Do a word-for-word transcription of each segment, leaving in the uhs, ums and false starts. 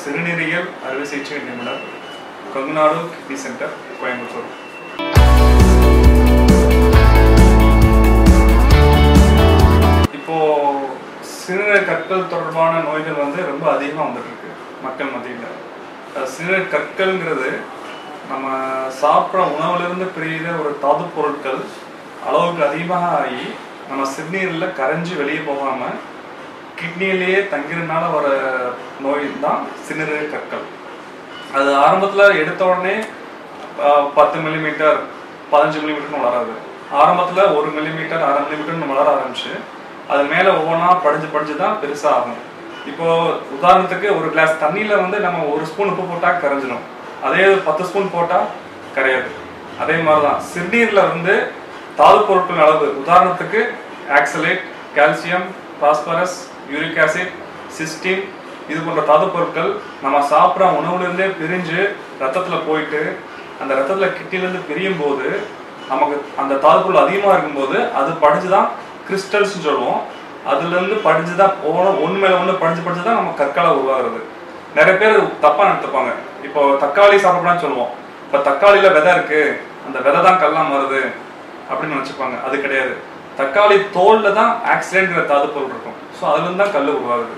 சிறுநீரியல் அறுவை சிகிச்சை நிபுணர், கங்குநாடு கிட்னி சென்டர், கோயம்புத்தூர். இப்போது சிறுநீரக கற்கள் தொடர்பான நோய்கள் வந்து ரொம்ப அதிகமாக வந்துட்டு இருக்கு மக்கள் மத்தியில். சிறுநீரக கற்கள்ங்கிறது நம்ம சாப்பிட்ற உணவுலேருந்து பிரிகிற ஒரு தாது பொருட்கள் அளவுக்கு அதிகமாக ஆகி நம்ம சிறுநீரில் கரைஞ்சி வெளியே போகாமல் கிட்னியிலேயே தங்கிறதுனால வர நோய் தான் சிறுநீரக கற்கள். அது ஆரம்பத்தில் எடுத்த உடனே பத்து மில்லிமீட்டர் பதினஞ்சு மில்லிமீட்டர்னு வளராது. ஆரம்பத்தில் ஒரு மில்லிமீட்டர் அரை மில்லிமீட்டர்னு வளர ஆரம்பிச்சு அது மேலே ஒவ்வொன்றா படிஞ்சு படிஞ்சு தான் பெருசாக ஆகும். இப்போது உதாரணத்துக்கு ஒரு கிளாஸ் தண்ணியில் வந்து நம்ம ஒரு ஸ்பூன் உப்பு போட்டால் கரைஞ்சிடும், அதே பத்து ஸ்பூன் போட்டால் கரையாது. அதே மாதிரி தான் சிறுநீரில் வந்து தாது பொருட்கள் அளவு, உதாரணத்துக்கு oxalate, calcium, phosphorus, uric acid, cystine, இது போன்ற தாது பொருட்கள் நம்ம சாப்பிட்ற உணவுலேருந்தே பிரிஞ்சு ரத்தத்தில் போயிட்டு அந்த ரத்தத்தில் கிட்னிலேருந்து பிரியும் போது நமக்கு அந்த தாது பொருள் அதிகமாக இருக்கும்போது அது படிஞ்சு தான் கிறிஸ்டல்ஸ்ன்னு சொல்லுவோம். அதுலேருந்து படிஞ்சு தான் போகணும், ஒன்று மேலே ஒன்று படிஞ்சு படிஞ்சு தான் நம்ம கற்களாக உருவாகிறது. நிறைய பேர் தப்பாக எடுத்துப்பாங்க. இப்போ தக்காளி சாப்பிடக்கூடாதுன்னு சொல்லுவோம். இப்போ தக்காளியில் விதை இருக்குது, அந்த விதை தான் கல்லாம் வருது அப்படின்னு நினச்சிப்பாங்க. அது கிடையாது. தக்காளி தோலில் தான் ஆக்சிடென்ட்ங்கிற தாது பொருள் இருக்கும். ஸோ அதுலேருந்து தான் கல் உருவாகுது.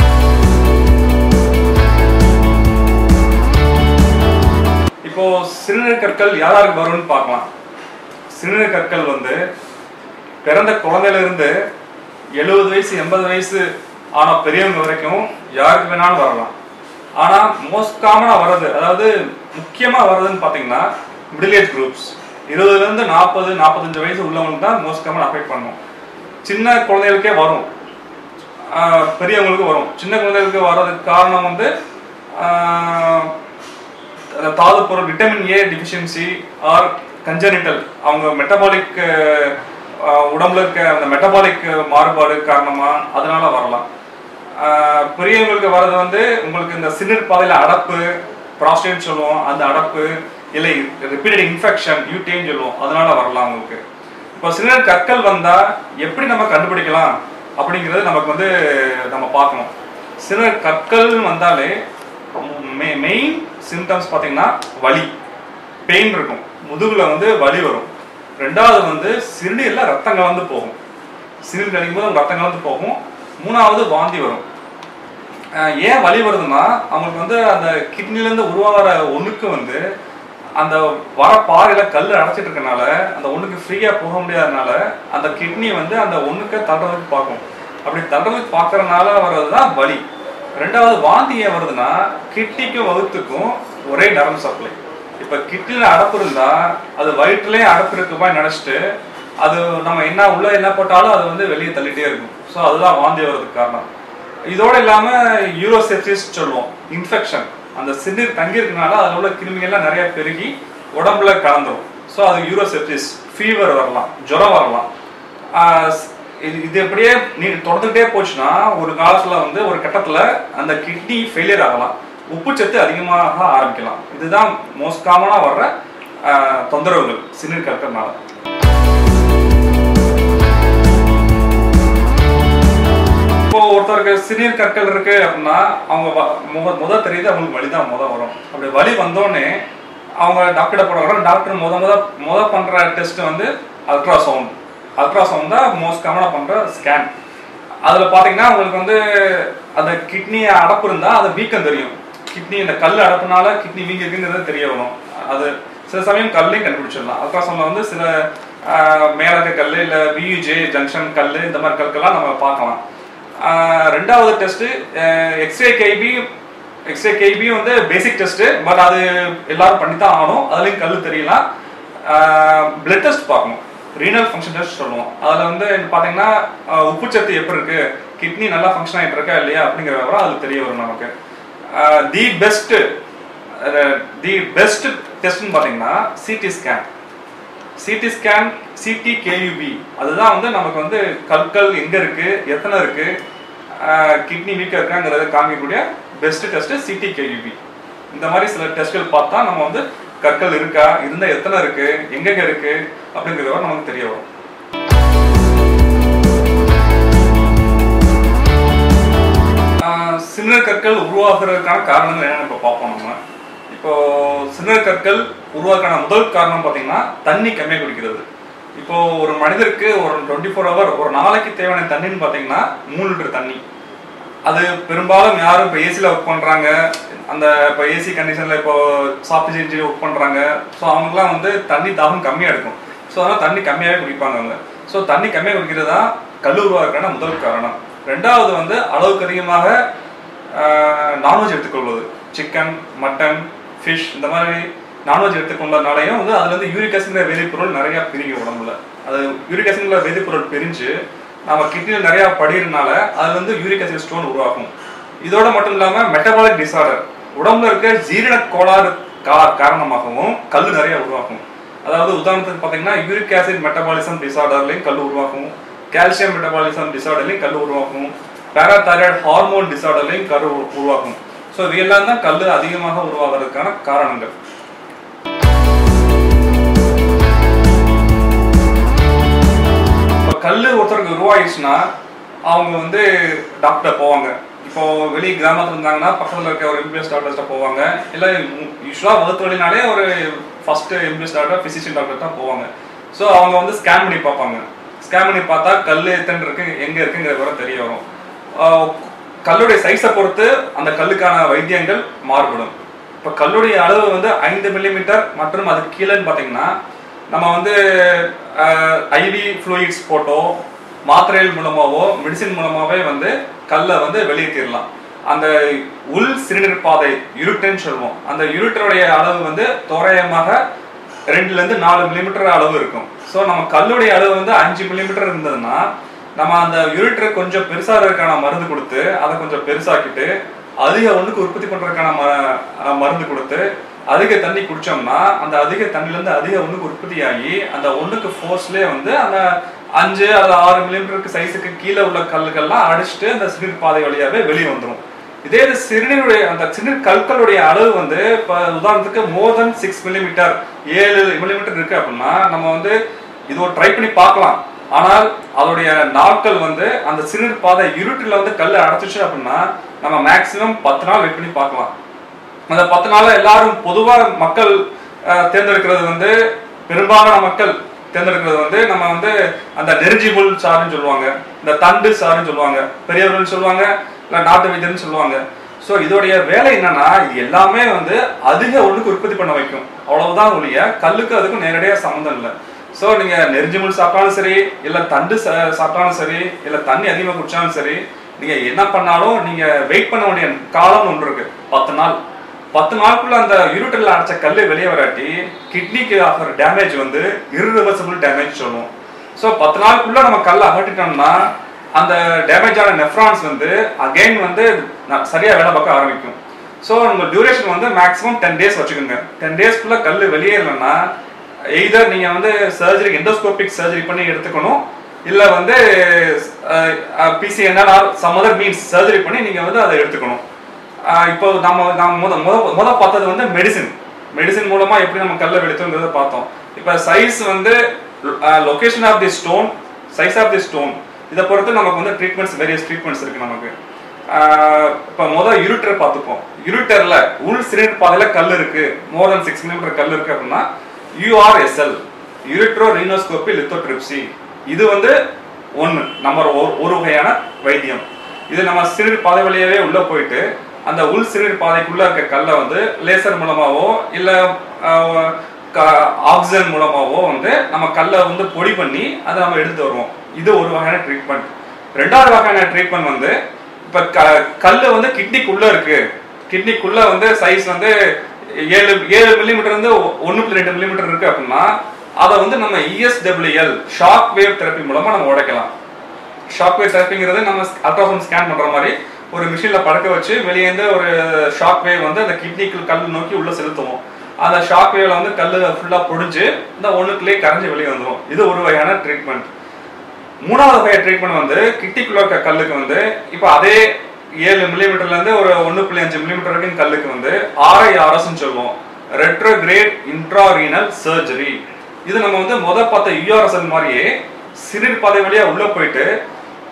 இப்போது சிறுநீரக கற்கள் யாராருக்கு வரும்னு பார்க்கலாம். சிறுநீரக கற்கள் வந்து பிறந்த குழந்தையிலிருந்து எழுபது வயசு எண்பது வயசு ஆனால் பெரியவங்க வரைக்கும் யாருக்கு வேணாலும் வரலாம். ஆனால் மோஸ்ட் காமனாக வர்றது, அதாவது முக்கியமாக வர்றதுன்னு பார்த்தீங்கன்னா மிடில் ஏஜ் குரூப்ஸ், இருபதுலேருந்து நாற்பது நாற்பத்தஞ்சு வயசு உள்ளவங்களுக்கு தான் மோஸ்ட் காமன் அஃபெக்ட் பண்ணும். சின்ன குழந்தைகளுக்கே வரும், பெரியவங்களுக்கு வரும். சின்ன குழந்தைகளுக்கு வர்றதுக்கு காரணம் வந்து தாது பொருள் vitamin A deficiency or congenital, அவங்க மெட்டபாலிக் உடம்புல இருக்க அந்த மெட்டபாலிக் மாறுபாடு காரணமாக அதனால வரலாம். பெரியவங்களுக்கு வர்றது வந்து உங்களுக்கு இந்த சிறுநீர் பாதையில் அடப்பு, ப்ராஸ்டேட் சொல்லுவோம், அந்த அடப்பு இல்லை ரிப்பீட்டட் இன்ஃபெக்ஷன் யூடின்னு சொல்லுவோம், அதனால வரலாம் உங்களுக்கு. இப்போ சிறுநீரக கற்கள் வந்தால் எப்படி நம்ம கண்டுபிடிக்கலாம் அப்படிங்கிறது நமக்கு வந்து நம்ம பார்க்கணும். சிறுநீரக கற்கள் வந்தாலே மெ மெயின் சிம்டம்ஸ் பார்த்தீங்கன்னா வலி, பெயின் இருக்கும், முதுகில் வந்து வலி வரும். ரெண்டாவது வந்து சிறுநீரில் ரத்தம் கலந்து போகும், சிறுநீர் கழிக்கும் போது ரத்தம் கலந்து போகும். மூணாவது வாந்தி வரும். ஏன் வலி வருதுன்னா அவங்களுக்கு வந்து அந்த கிட்னிலேருந்து உருவாகிற ஒன்றுக்கு வந்து அந்த வர பாறையில் கல் அடைச்சிட்டு இருக்கனால அந்த ஒன்றுக்கு ஃப்ரீயாக போக முடியாதனால அந்த கிட்னி வந்து அந்த ஒன்றுக்கு தள்ளுறதுக்கு பார்க்கும். அப்படி தள்ளுறதுக்கு பார்க்கறதுனால வர்றது தான் வலி. ரெண்டாவது வாந்தி ஏன் வருதுன்னா கிட்னிக்கும் வகுத்துக்கும் ஒரே நரம்பு சப்ளை. இப்போ கிட்னியில் அடப்பு இருந்தால் அது வயிற்றுலேயே அடப்பு இருக்குமா நினச்சிட்டு அது நம்ம என்ன உள்ள என்ன போட்டாலும் அது வந்து வெளியே தள்ளிட்டே இருக்கும். ஸோ அதுதான் வாந்தி வர்றதுக்கு காரணம். இதோடு இல்லாமல் யூரோசெப்சிஸ் சொல்லுவோம், இன்ஃபெக்ஷன், அந்த சிறுநீர் தங்கியிருக்கனால அதில் உள்ள கிருமிகள்லாம் நிறைய பெருகி உடம்புல கலந்துரும். ஸோ அது யூரோசெப்சிஸ், ஃபீவர் வரலாம், ஜுரம் வரலாம். இது இது எப்படியே நீ தொடர்ந்துகிட்டே போச்சுன்னா ஒரு காலத்தில் வந்து ஒரு கட்டத்தில் அந்த கிட்னி ஃபெயிலியர் ஆகலாம், உப்புச்சத்து அதிகமாக ஆரம்பிக்கலாம். இதுதான் மோஸ்ட் காமனாக வர்ற தொந்தரவுகள் சிறுநீர் கற்கள்னால. இப்போ ஒருத்தருக்கு சிறுநீர் கற்கள் இருக்கு அப்படின்னா அவங்க முத முத தெரியுது அவங்களுக்கு வலி தான் முத வரும். அப்படி வலி வந்தோடனே அவங்க டாக்டர்கிட்ட போடுறாங்க. டாக்டர் முத முத முத பண்ணுற டெஸ்ட் வந்து அல்ட்ராசவுண்ட். அல்ட்ராசவுண்ட் தான் மோஸ்ட் காமனாக பண்ணுற ஸ்கேன். அதில் பார்த்தீங்கன்னா உங்களுக்கு வந்து அந்த கிட்னி அடப்பு இருந்தால் அது வீக்கம் தெரியும். கிட்னி இந்த கல் அடப்புனால கிட்னி வீங்கி இருக்குங்கிறது தெரிய வரும். அது சில சமயம் கல்லையும் கண்டுபிடிச்சிடலாம். அல்ட்ராசவுண்டில் வந்து சில மேலக கல் இல்லை வியூஜே ஜங்ஷன் கல் இந்த மாதிரி கற்கள்லாம் நம்ம பார்க்கலாம். ரெண்டாவது test X-ray KUB. X-ray KUB வந்து பேசிக் டெஸ்ட்டு, பட் அது எல்லாரும் பண்ணி தான் ஆகணும். அதுலேயும் கல் தெரியலாம். பிளட் டெஸ்ட் பார்க்கணும், ரீனல் ஃபங்க்ஷன் டெஸ்ட் சொல்லுவோம். அதில் வந்து பார்த்தீங்கன்னா உப்புச்சத்து எப்படி இருக்குது, கிட்னி நல்லா ஃபங்க்ஷன் ஆகிட்டு இருக்கா இல்லையா அப்படிங்கிற விவரம் அது தெரிய வரும் நமக்கு. தி பெஸ்ட்டு தி பெஸ்ட் டெஸ்ட்னு பார்த்தீங்கன்னா CT scan. CT scan, CT KUB, அதுதான் வந்து நமக்கு வந்து கற்கள் எங்கே இருக்குது, எத்தனை இருக்குது, கிட்னி வீக்காக இருக்காங்கிறத காமிக்கக்கூடிய பெஸ்ட் டெஸ்ட்டு சிடி கேயூபி. இந்த மாதிரி சில டெஸ்ட்கள் பார்த்தா நம்ம வந்து கற்கள் இருக்கா, இருந்தால் எத்தனை இருக்குது, எங்கெங்கே இருக்குது அப்படிங்கிறத நமக்கு தெரிய வரும். சிறுநீர் கற்கள் உருவாகிறதுக்கான காரணங்கள் என்னென்னு இப்போ பார்ப்போம். நம்ம இப்போ சிறுநீர் கற்கள் உருவாக்கான முதல் காரணம் பார்த்தீங்கன்னா தண்ணி கம்மியாக குடிக்கிறது. இப்போ ஒரு மனிதருக்கு ஒரு டுவெண்ட்டி ஃபோர் ஹவர் ஒரு நாளைக்கு தேவையான தண்ணின்னு பார்த்தீங்கன்னா மூணு லிட்டர் தண்ணி. அது பெரும்பாலும் யாரும் இப்போ ஏசியில் ஒர்க் பண்ணுறாங்க, அந்த இப்போ ஏசி கண்டிஷனில் இப்போ சாஃப்ட்வேர் இன்ஜினியர் ஒர்க் பண்ணுறாங்க. ஸோ அவங்களுக்குலாம் வந்து தண்ணி தாகம் கம்மியாக இருக்கும். ஸோ அதனால் தண்ணி கம்மியாகவே குடிப்பாங்க அவங்க. ஸோ தண்ணி கம்மியாக குடிக்கிறது தான் கல் உருவாக்கான முதல் காரணம். ரெண்டாவது வந்து அளவுக்கு அதிகமாக நான்வெஜ் எடுத்துக்கொள்வது, சிக்கன், மட்டன், ஃபிஷ் இந்த மாதிரி நான்வெஜ் எடுத்துக்கொண்டதுனாலையும் வந்து அதுல இருந்து யூரிக் ஆசிட்ங்கிற வேதிப்பொருள் நிறைய பிரிக்கும் உடம்புல. அது யூரிக் ஆசிட்ங்கிற வேதிப்பொருள் பிரிஞ்சு நம்ம கிட்னியில் நிறைய படிக்கிறதுனால அதுல இருந்து யூரிக் ஆசிட் ஸ்டோன் உருவாகும். இதோட மட்டும் இல்லாம மெட்டபாலிக் டிசார்டர், உடம்புல இருக்க ஜீரண கோளாறு காரணமாகவும் கல் நிறைய உருவாகும். அதாவது உதாரணத்துக்கு பார்த்தீங்கன்னா யூரிக் ஆசிட் மெட்டபாலிசம் டிசார்டர்லையும் கல் உருவாகும், கால்சியம் மெட்டபாலிசம் டிசார்டர்லையும் கல் உருவாகும், பேராதைராய்டு ஹார்மோன் டிசார்டர்லையும் கரு உருவாகும். ஸோ இவையெல்லாம் தான் கல் அதிகமாக உருவாகிறதுக்கான காரணங்கள். இப்போ கல் ஒருத்தருக்கு உருவாயிடுச்சுன்னா அவங்க வந்து டாக்டர் போவாங்க. இப்போ வெளியே கிராமத்தில் இருந்தாங்கன்னா பக்கத்தில் இருக்க ஒரு எம்பிபிஎஸ் டாக்டர்கிட்ட போவாங்க. இல்லை யூஸ்வலாக வகுத்து வழினாலே ஒரு first MBBS doctor physician doctor தான் போவாங்க. ஸோ அவங்க வந்து ஸ்கேன் பண்ணி பார்ப்பாங்க. ஸ்கேன் பண்ணி பார்த்தா கல் எத்தனை இருக்கு, எங்கே இருக்குங்கிற வரை தெரிய வரும். கல்லுடைய சைஸை பொறுத்து அந்த கல்லுக்கான வைத்தியங்கள் மாறுபடும். இப்போ கல்லுடைய அளவு வந்து ஐந்து மில்லிமீட்டர் மற்றும் அதுக்கு கீழேன்னு பார்த்தீங்கன்னா நம்ம வந்து ஐவி ஃப்ளூயிட்ஸ் போட்டோ மாத்திரைகள் மூலமாகவோ மெடிசின் மூலமாகவே வந்து கல்லை வந்து வெளியேற்றிடலாம். அந்த உள் சிறுநீர் பாதை யூரிட்டர்ன்னு சொல்லுவோம். அந்த யூரிட்டருடைய அளவு வந்து தோராயமாக ரெண்டுலேருந்து நாலு மில்லிமீட்டர் அளவு இருக்கும். ஸோ நம்ம கல்லுடைய அளவு வந்து அஞ்சு மில்லிமீட்டர் இருந்ததுன்னா நம்ம அந்த யூரிட்டரை கொஞ்சம் பெருசாகிறதுக்கான மருந்து கொடுத்து அதை கொஞ்சம் பெருசாக்கிட்டு அதிக ஒன்றுக்கு உற்பத்தி பண்ணுறதுக்கான ம மருந்து கொடுத்து அதிக தண்ணி குடித்தோம்னா அந்த அதிக தண்ணிலேருந்து அதிக ஒன்றுக்கு உற்பத்தி ஆகி அந்த ஒன்றுக்கு ஃபோர்ஸ்லேயே வந்து அந்த அஞ்சு அல்லது ஆறு மில்லிமீட்டருக்கு சைஸுக்கு கீழே உள்ள கல்லுகள்லாம் அடிச்சுட்டு அந்த சிறுநீர் பாதை வழியாகவே வெளியே வந்துடும். இதே இது சிறுநீருடைய அந்த சிறுநீர் கற்களுடைய அளவு வந்து இப்போ உதாரணத்துக்கு மோர் தென் சிக்ஸ் மில்லிமீட்டர் ஏழு மில்லிமீட்டர் இருக்குது அப்படின்னா நம்ம வந்து இது ஒரு ட்ரை பண்ணி பார்க்கலாம். ஆனால் அதோடைய நாட்கள் வந்து அந்த சிறுநீர் பாதை யூரிட்டரில் வந்து கல் அடைச்சிச்சு அப்படின்னா நம்ம மேக்சிமம் பத்து நாள் வெயிட் பண்ணி பார்க்கலாம். அந்த பத்து நாள் எல்லாரும் பொதுவாக மக்கள் தேர்ந்தெடுக்கிறது வந்து பெரும்பாலான மக்கள் தேர்ந்தெடுக்கிறது வந்து நம்ம வந்து அந்த நெருஞ்சிமுள் சாறுன்னு சொல்லுவாங்க, இந்த தண்டு சாறுன்னு சொல்லுவாங்க, பெரியவர்கள் சொல்லுவாங்க, இல்லை நாட்டு வைத்தியர்னு சொல்லுவாங்க. ஸோ இதோடைய வேலை என்னன்னா இது எல்லாமே வந்து அதிக ஒன்றுக்கு உற்பத்தி பண்ண வைக்கும், அவ்வளவுதான் ஒழிய கல்லுக்கு அதுக்கும் நேரடியாக சம்மந்தம் இல்லை. ஸோ நீங்கள் நெருஞ்சிமுள் சாப்பிட்டாலும் சரி, இல்லை தண்டு சாப்பிட்டாலும் சரி, இல்லை தண்ணி அதிகமாக குடிச்சாலும் சரி, நீங்கள் என்ன பண்ணாலும் நீங்கள் வெயிட் பண்ண வேண்டிய காலம்னு ஒன்று இருக்கு, பத்து நாள். பத்து நாளுக்குள்ள அந்த யூரிட்டரில் அடைச்ச கல் வெளியே வராட்டி கிட்னிக்கு ஆகிற டேமேஜ் வந்து இர்ரிவர்சிபிள் டேமேஜ் சொல்லுவோம். ஸோ பத்து நாளுக்குள்ள நம்ம கல் அகட்டிட்டோம்னா அந்த டேமேஜ் ஆன நெஃப்ரான்ஸ் வந்து அகெயின் வந்து சரியாக வேலை பார்க்க ஆரம்பிக்கும். ஸோ உங்கள் டியூரேஷன் வந்து மேக்ஸிமம் டென் டேஸ் வச்சுக்கோங்க. டென் டேஸ்க்குள்ள கல் வெளியேறலன்னா எய்தர் நீங்கள் வந்து சர்ஜரி எண்டோஸ்கோபிக் சர்ஜரி பண்ணி எடுத்துக்கணும், இல்லை வந்து PCNL some other means surgery பண்ணி நீங்கள் வந்து அதை எடுத்துக்கணும். இப்போ நம்ம நம்ம முத முத முத பார்த்தது வந்து மெடிசின் மெடிசின் மூலமாக எப்படி நம்ம கல்லை வெளுத்துங்கிறத பார்த்தோம். இப்போ சைஸ் வந்து location of the stone, size of the stone இதை பொறுத்து நமக்கு வந்து ட்ரீட்மெண்ட்ஸ் வேரியஸ் ட்ரீட்மெண்ட்ஸ் இருக்குது நமக்கு. இப்போ மொதல் யூரிட்டரை பார்த்துப்போம். யூரிட்டரில் உள் சிறுநீர் பாதையில் கல் இருக்குது, மோர் தென் சிக்ஸ் மில்லிமீட்டர் கல் இருக்குது அப்படின்னா யூஆர்எஸ்எல் யூரிட்ரோ ரீனோஸ்கோபி லித்தோட்ரிப்சி இது வந்து ஒன்று நம்பர் ஒரு வகையான வைத்தியம். இது நம்ம சிறுநீர் பாதை வழியாகவே உள்ளே போயிட்டு அந்த உள் சிறுநீர் பாதைக்குள்ளே இருக்க கல்லை வந்து லேசர் மூலமாகவோ இல்லை ஆக்சிஜன் மூலமாகவோ வந்து நம்ம கல்லை வந்து பொடி பண்ணி அதை நம்ம எடுத்து வருவோம். இது ஒரு வகையான ட்ரீட்மெண்ட். ரெண்டாவது வகையான ட்ரீட்மெண்ட் வந்து இப்போ க கல் வந்து கிட்னிக்குள்ளே இருக்குது, கிட்னிக்குள்ளே வந்து சைஸ் வந்து ஏழு ஏழு மில்லிமீட்டர் வந்து ஒன்று புள்ளி ரெண்டு மில்லிமீட்டர் இருக்குது அப்படின்னா அதை வந்து நம்ம இஎஸ்டபிள்யூஎல் ஷாக் வேவ் தெரப்பி மூலமாக நம்ம உடைக்கலாம். ஷாக் வேவ் தெரப்பிங்கிறது நம்ம அல்ட்ராசவுண்ட் ஸ்கேன் பண்ணுற மாதிரி ஒரு மிஷினில் படுக்க வச்சு வெளியேந்து ஒரு ஷாக் வேவ் வந்து அந்த கிட்னிக்கு கல் நோக்கி உள்ளே செலுத்துவோம். அந்த ஷாக் வேவ்ல வந்து கல் ஃபுல்லாக பொடிஞ்சு இந்த ஒன்றுக்குள்ளே கரைஞ்சி வெளியே வந்துடும். இது ஒரு வகையான ட்ரீட்மெண்ட். மூணாவது வகையான ட்ரீட்மெண்ட் வந்து கிட்னிக்குள்ள இருக்க கல்லுக்கு வந்து இப்போ அதே ஏழு மில்லிமீட்டர்லேருந்து ஒரு ஒன்று புள்ளி அஞ்சு மில்லிமீட்டர் வரைக்கும் கல்லுக்கு வந்து ஆர்ஐஆர்எஸ்ன்னு சொல்லுவோம், ரெட்ரோகிரேட் இன்ட்ராரீனல் சர்ஜரி. இது நம்ம வந்து மொதல் பார்த்த யூஆர்எஸ்எல் மாதிரியே சிறுநீர் பாதை வழியாக உள்ளே போயிட்டு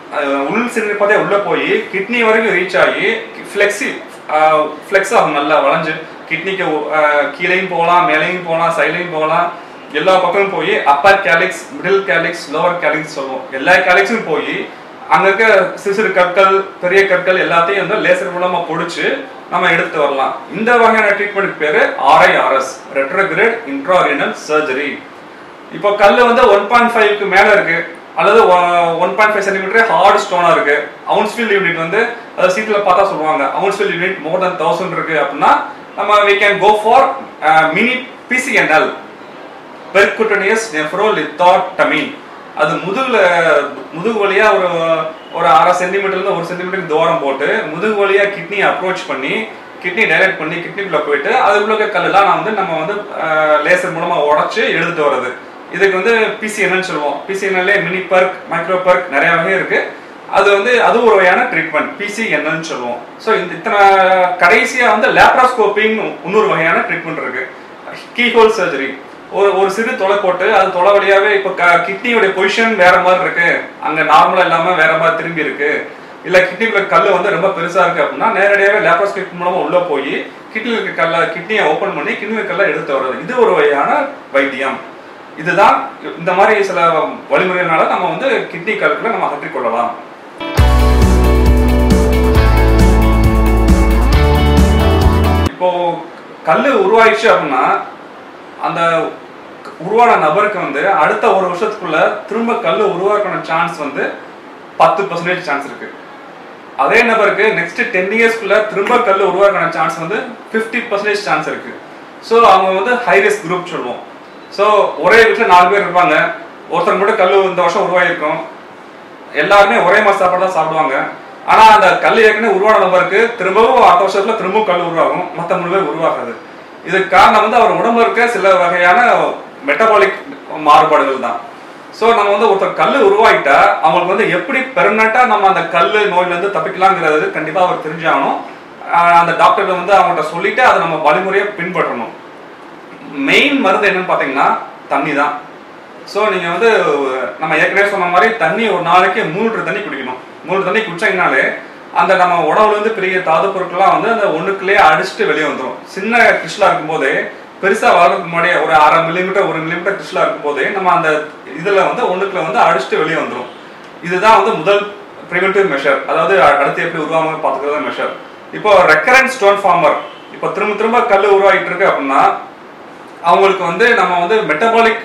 உள் சிறுநீர் பாதையை உள்ளே போய் கிட்னி வரைக்கும் ரீச் ஆகி ஃப்ளெக்ஸி ஃப்ளெக்ஸ் ஆகும், நல்லா வளைஞ்சு கிட்னிக்கு கீழேயும் போகலாம், மேலேயும் போகலாம், சைட்லையும் போகலாம், எல்லா பக்கமும் போய் upper calyx, middle calyx, lower calyx சொல்லுவோம். எல்லா கேலிக்ஸும் போய் அங்கே இருக்க சிறு சிறு கற்கள், பெரிய கற்கள் எல்லாத்தையும் வந்து லேசர் மூலமாக பொடிச்சு நம்ம எடுத்து வரலாம். இந்த வகையான ட்ரீட்மெண்ட்டுக்கு பேர் ஆர்ஐஆர்எஸ், ரெட்ரோகிரேட் இன்ட்ராரீனல் சர்ஜரி. இப்போ கல் வந்து ஒன் பாயிண்ட் ஃபைவ்க்கு மேலே இருக்கு அல்லது one point five centimeter hard ஸ்டோனாக இருக்கு, அவுன்ஸ்ஃபீல்ட் யூனிட் வந்து அதாவது சீட்டில் பார்த்தா சொல்லுவாங்க அவுன்ஸ்ஃபீல்ட் யூனிட் மோர் தென் தௌசண்ட் இருக்கு அப்படின்னா நம்ம we can go for mini PCNL, percutaneous nephrolithotomy. அது முதுகுல முதுகு வழியா ஒரு ஒரு அரை சென்டிமீட்டர்ல ஒரு சென்டிமீட்டருக்கு தூரம் போட்டு முதுகு வழியா கிட்னியை அப்ரோச் பண்ணி கிட்னி டைரக்ட் பண்ணி கிட்னிக்குள்ள போயிட்டு அதுக்குள்ள கல்லெல்லாம் நான் வந்து நம்ம வந்து லேசர் மூலமா உடைச்சு எடுத்துட்டு வர்றது. இதுக்கு வந்து பிசிஎன்எல் சொல்லுவோம். பிசிஎன்எல்லே மினி பர்க், மைக்ரோ பர்க் நிறைய வகை இருக்கு. அது வந்து அது ஒரு வகையான ட்ரீட்மெண்ட் பிசிஎன்எல்னு சொல்லுவோம். ஸோ இந்த இத்தனை கடைசியா வந்து லேப்ராஸ்கோப்பிங் இன்னொரு வகையான ட்ரீட்மெண்ட் இருக்கு. கீஹோல் சர்ஜரி, ஒரு ஒரு சிறு தொலை போட்டு அது தொலை வழியாவே இப்போ கிட்னியோட பொசிஷன் வேற மாதிரி இருக்கு, அங்க நார்மலா இல்லாம வேற மாதிரி திரும்பி இருக்கு, இல்ல கிட்னிக்குள்ள கல் வந்து ரொம்ப பெருசா இருக்கு அப்படின்னா நேரடியாவே லேப்ராஸ்கோபி மூலமா உள்ள போய் கிட்னில இருக்க கல்ல கிட்னியை ஓபன் பண்ணி கிட்னில கல்ல எடுத்து வர்றது. இது ஒரு வகையான வைத்தியம். இதுதான் இந்த மாதிரி சில வழிமுறைகளால நம்ம வந்து கிட்னி கற்களை நம்ம அகற்றிக் கொள்ளலாம். இப்போ கல் உருவாயிடுச்சு அப்படின்னா அந்த உருவான நபருக்கு வந்து அடுத்த ஒரு வருஷத்துக்குள்ள திரும்ப கல் உருவாக்கான சான்ஸ் வந்து பத்து பர்சன்டேஜ் சான்ஸ் இருக்கு. அதே நபருக்கு நெக்ஸ்ட் டென் இயர்ஸ்க்குள்ள திரும்ப கல் உருவாக்கான சான்ஸ் வந்து பிப்டி பர்சன்டேஜ் சான்ஸ் இருக்கு. ஸோ அவங்க வந்து ஹை ரிஸ்க் குரூப் சொல்லுவோம். ஸோ ஒரே வீட்டில் நாலு பேர் இருப்பாங்க, ஒருத்தர் மட்டும் கல் இந்த வருஷம் உருவாயிருக்கும், எல்லாருமே ஒரே மாதிரி சாப்பாடு தான் சாப்பிடுவாங்க. ஆனா அந்த கல் ஏற்கனவே உருவான நபருக்கு திரும்பவும் அடுத்த வருஷத்துல திரும்பவும் கல் உருவாகும், மற்ற மூணு பேர் உருவாகாது. இதுக்கு காரணம் வந்து அவர் உடம்புல இருக்க சில வகையான மெட்டபாலிக் மாறுபாடுகள் தான். ஸோ நம்ம வந்து ஒருத்தர் கல் உருவாயிட்டா அவங்களுக்கு வந்து எப்படி பெர்மனண்டா நம்ம அந்த கல் நோயில இருந்து தப்பிக்கலாங்கிறது கண்டிப்பா அவர் தெரிஞ்சாகணும். அந்த டாக்டர் வந்து அவங்கள்ட்ட சொல்லிட்டு அதை நம்ம வழிமுறையை பின்பற்றணும். மெயின் மருந்து என்னன்னு பாத்தீங்கன்னா தண்ணி தான். ஸோ நீங்க வந்து நம்ம ஏற்கனவே சொன்ன மாதிரி தண்ணி ஒரு நாளைக்கு மூணு லிட்டர் தண்ணி குடிக்கணும். மூணு தண்ணி குடிச்சாங்கனாலே அந்த நம்ம உடம்புல இருந்து பெரிய தாது பொருட்கள்லாம் வந்து அந்த ஒண்ணுக்குள்ளேயே அடிச்சுட்டு வெளியே வந்துடும். சின்ன கிறிஸ்டலா இருக்கும் போதே பெருசா வளர்றதுக்கு முன்னாடியே ஒரு அரை மில்லிமீட்டர் ஒரு மில்லிமீட்டர் கிறிஸ்டலா இருக்கும் போதே நம்ம அந்த இதுல வந்து ஒண்ணுக்குள்ள வந்து அடிச்சுட்டு வெளியே வந்துடும். இதுதான் வந்து முதல் ப்ரிவென்டிவ் மெஷர், அதாவது அடுத்து எப்படி உருவாம பாத்துக்கிறது மெஷர். இப்போ ரெக்கரண்ட் ஸ்டோன் ஃபார்மர் இப்போ திரும்ப திரும்ப கல் உருவாகிட்டு இருக்கு அப்படின்னா அவங்களுக்கு வந்து நம்ம வந்து மெட்டபாலிக்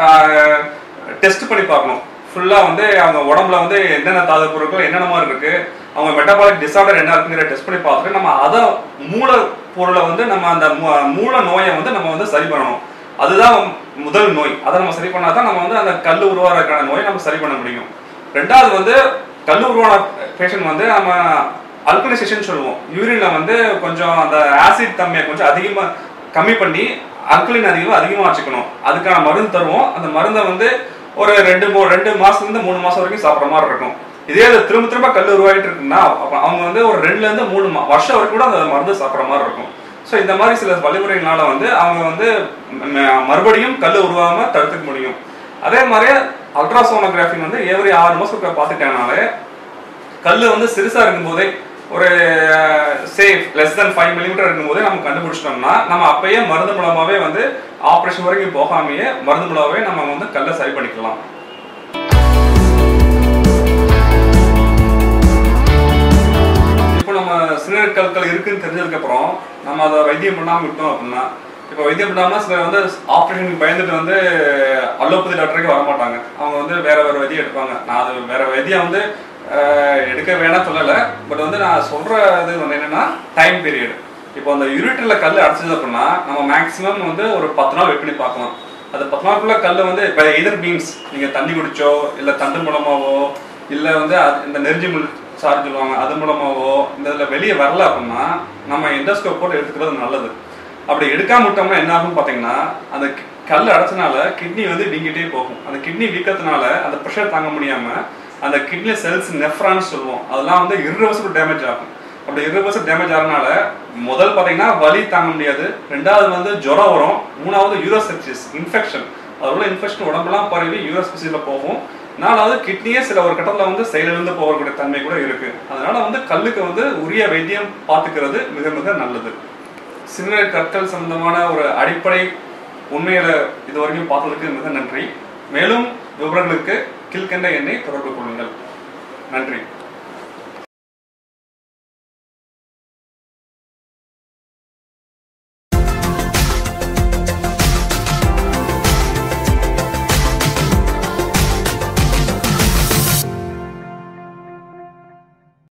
டெஸ்ட் பண்ணி பார்க்கணும். ஃபுல்லா வந்து அவங்க உடம்புல வந்து என்னென்ன தாது பொருட்கள் என்னென்ன மாதிரி இருக்கு, அவங்க மெட்டபாலிக் டிசார்டர் என்ன இருக்குங்கிற டெஸ்ட் பண்ணி பார்த்துட்டு நம்ம அதை மூல பொருளை வந்து நம்ம அந்த மூல நோயை வந்து நம்ம வந்து சரி பண்ணணும். அதுதான் முதல் நோய். அதை நம்ம சரி பண்ணாதான் நம்ம வந்து அந்த கல் உருவாகிறதுக்கான நோயை நம்ம சரி பண்ண முடியும். ரெண்டாவது வந்து கல் உருவான பேஷண்ட் வந்து நம்ம அல்கலைசேஷன் சொல்லுவோம். யூரின்ல வந்து கொஞ்சம் அந்த ஆசிட் தன்மையை கொஞ்சம் அதிகமா கம்மி பண்ணி அல்கலின் அதிகமாக அதிகமாக வச்சுக்கணும். அதுக்கான மருந்து தருவோம். அந்த மருந்தை வந்து ஒரு ரெண்டு மூ ரெண்டு மாசத்துல இருந்து மூணு மாசம் வரைக்கும் சாப்பிட்ற மாதிரி இருக்கும். இதே அது திரும்ப திரும்ப கல் உருவாகிட்டு இருக்குன்னா அவங்க வந்து ஒரு ரெண்டுல இருந்து மூணு வருஷம் வரைக்கும் கூட அந்த மருந்து சாப்பிட்ற மாதிரி இருக்கும். ஸோ இந்த மாதிரி சில வழிமுறைகளால வந்து அவங்க வந்து மறுபடியும் கல் உருவாகாம தடுத்துக்க முடியும். அதே மாதிரி அல்ட்ராசோனோகிராஃபி வந்து எவரி ஆறு மாசத்துக்கு பார்த்துட்டாங்கனாலே கல் வந்து சிறுசா இருக்கும் போதே ஒரு safe less than five millimeter இருக்கும் போதே நம்ம கண்டுபிடிச்சிட்டோம்னா நம்ம அப்பயே மருந்து மூலமாவே வந்து ஆப்ரேஷன் வரைக்கும் போகாமையே மருந்து மூலமாவே நம்ம வந்து கல்லை சரி பண்ணிக்கலாம். இப்போ நம்ம சிறுநீர் கற்கள் இருக்குன்னு தெரிஞ்சதுக்கு அப்புறம் நம்ம அதை வைத்தியம் பண்ணாம விட்டோம் அப்படின்னா, இப்போ வைத்தியம் பண்ணாம சில வந்து ஆப்ரேஷனுக்கு பயந்துட்டு வந்து அலோபதி டாக்டருக்கு வர மாட்டாங்க. அவங்க வந்து வேற வேற வைத்தியம் எடுப்பாங்க. நான் அது வேற வைத்தியம் வந்து எடுக்க வேணாம் சொல்லலை. பட் வந்து நான் சொல்ற இது வந்து என்னன்னா டைம் பீரியட். இப்போ அந்த யூரிட்டர்ல கல் அடைச்சது அப்படின்னா நம்ம மேக்ஸிமம் வந்து ஒரு பத்து நாள் வெயிட் பண்ணி பார்க்கலாம். அது பத்து நாளுக்குள்ள கல் வந்து இப்போ எதர் மீன்ஸ் நீங்க தண்ணி குடிச்சோ இல்லை தண்டு மூலமாவோ இல்லை வந்து இந்த நெருஞ்சி முள் சார்ஜ் சொல்லுவாங்க அது மூலமாவோ இந்த இதில் வெளியே வரல அப்படின்னா நம்ம எண்டோஸ்கோப் போட்டு எடுத்துக்கிறது நல்லது. அப்படி எடுக்காம விட்டோம்னா என்ன ஆகும்னு பார்த்தீங்கன்னா அந்த கல் அடைச்சனால கிட்னி வந்து வீங்கிட்டே போகும். அந்த கிட்னி வீக்கத்தினால அந்த ப்ரெஷர் தாங்க முடியாம அந்த கிட்னி செல்ஸ் நெஃப்ரான் சொல்லுவோம், அதெல்லாம் வந்து irreversible டேமேஜ் ஆகும். அப்படி irreversible டேமேஜ் ஆகிறதுனால முதல் பார்த்தீங்கன்னா வலி தாங்க முடியாது, ரெண்டாவது வந்து ஜுரம் வரும், மூணாவது யூரோசெப்சிஸ் இன்ஃபெக்ஷன், அதோட இன்ஃபெக்ஷன் உடம்பெல்லாம் பரவி யூரோசெப்சிஸில் போகும், நாலாவது கிட்னியே சில ஒரு கட்டத்தில் வந்து செயலிழந்து போகக்கூடிய தன்மை கூட இருக்கு. அதனால வந்து கல்லுக்கு வந்து உரிய வைத்தியம் பார்த்துக்கிறது மிக மிக நல்லது. சிறுநீரக கற்கள் சம்பந்தமான ஒரு அடிப்படை உண்மையில இது வரைக்கும் பார்த்ததுக்கு மிக நன்றி. மேலும் விவரங்களுக்கு கீழ்கண்ட எண்ணை தொடர்பு கொள்ளுங்கள். நன்றி.